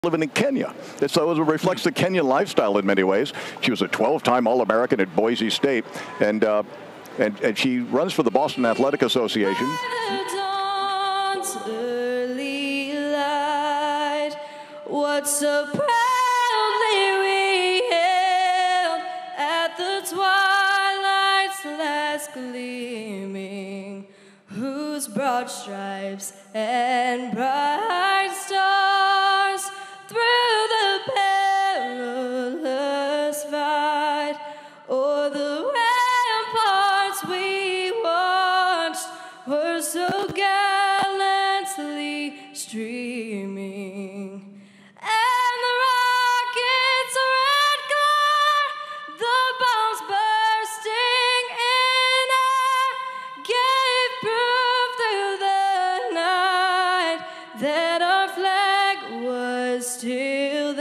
living in Kenya. And so it reflects the Kenyan lifestyle in many ways. She was a 12-time All-American at Boise State, and she runs for the Boston Athletic Association. Early light, what so proudly we hailed at the twilight's last gleaming, whose broad stripes and bright stars through the perilous fight o'er the ramparts we watched were so gallantly streaming. And the rocket's red glare, the bombs bursting in air, gave proof through the night that our flag was still there.